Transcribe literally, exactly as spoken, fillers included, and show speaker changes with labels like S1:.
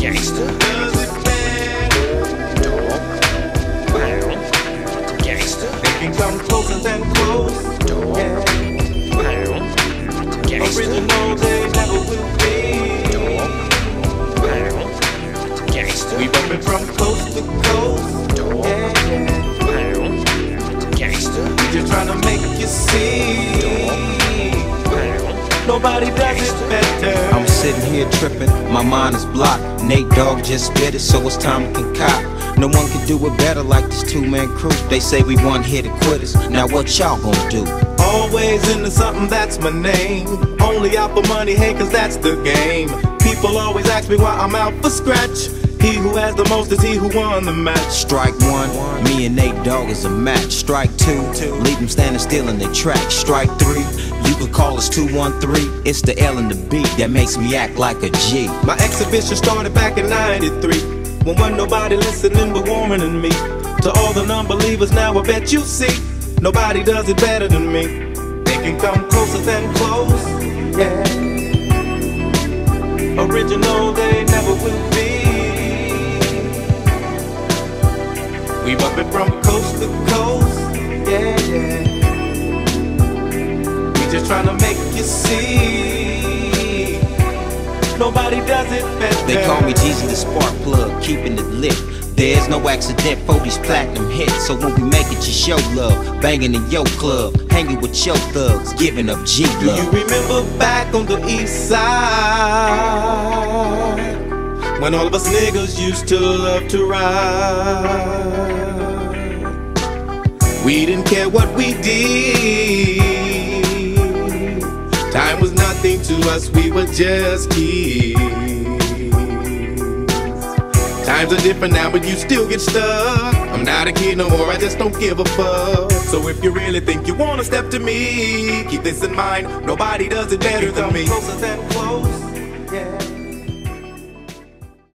S1: Gangsta.
S2: Does it better?
S1: Dog. Pound. Gangsta.
S2: They can come closer than close.
S1: Dog.
S2: Yeah.
S1: Pound. Gangsta.
S2: Original, they never will be.
S1: Dog. Pound. Gangsta.
S2: We bumpin' from coast to coast.
S1: Dog.
S2: Yeah, yeah.
S1: Pound. Gangsta.
S2: We just tryna make you see.
S1: Pound.
S2: Nobody does it better.
S3: I'm sitting here tripping, my mind is blocked. Nate Dogg just spit it, so it's time to concoct. No one can do it better like this two-man crew. They say we one hit quitters. Now what y'all gonna do?
S2: Always into something, that's my name. Only out for money, hey, cause that's the game. People always ask me why I'm out for scratch. He who has the most is he who won the match.
S3: Strike one, me and Nate Dogg is a match. Strike two, leave them standing still in their track. Strike three, you could call us two one three. It's the L and the B that makes me act like a G.
S2: My exhibition started back in ninety-three, when wasn't nobody listening but warmer than me. To all the non-believers now I bet you see, nobody does it better than me. They can come closer than close, yeah. Original, they never will be. We bumpin' from coast to coast, yeah, yeah. We just tryna make you see, nobody does it better.
S3: They call me Jeezy the spark plug, keeping it lit. There's no accident for these platinum hits. So when we make it, just show love. Banging in your club, hanging with your thugs, giving up G
S2: Do
S3: love.
S2: you remember back on the east side, when all of us niggas used to love to ride? We didn't care what we did. Time was nothing to us, we were just kids. Times are different now, but you still get stuck. I'm not a kid no more, I just don't give a fuck. So if you really think you wanna step to me, keep this in mind, nobody does it better than me. Closer than close, yeah.